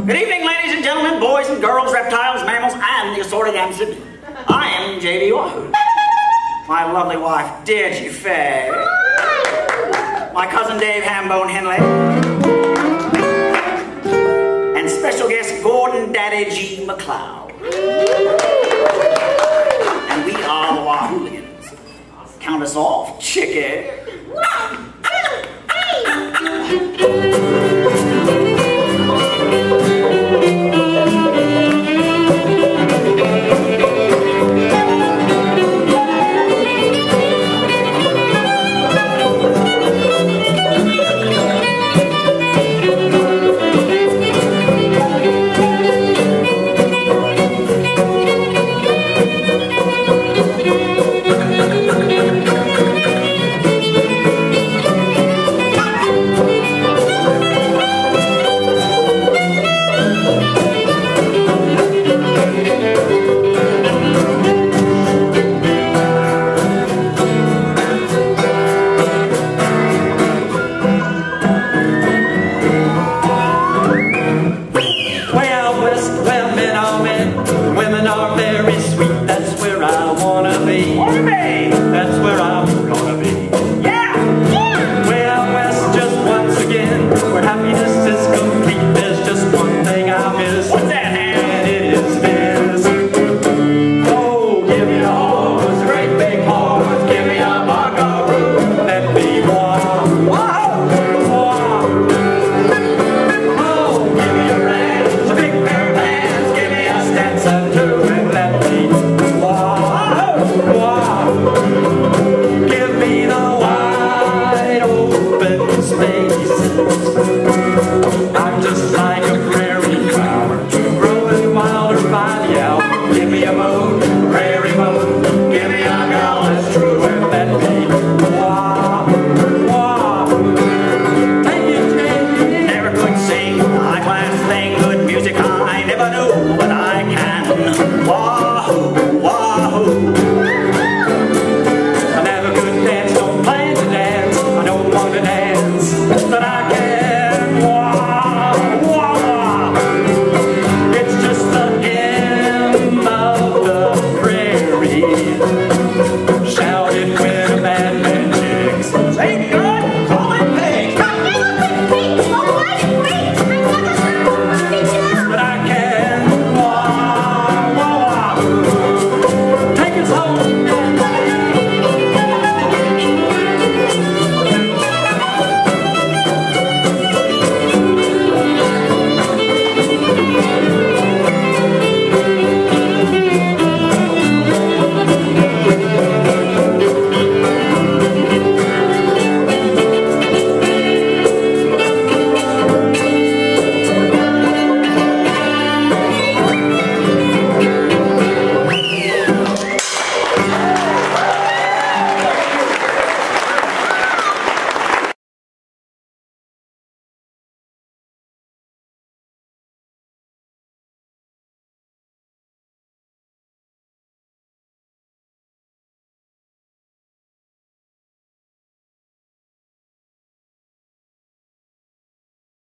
Good evening, ladies and gentlemen, boys and girls, reptiles, mammals, and the assorted amphibians. I am J.B. Wahoo. My lovely wife, dear G. Faye. My cousin Dave Hambone Henley. And special guest Gordon Daddy G. McLeod. And we are the Wahooligans. Count us off, chicken. Women are very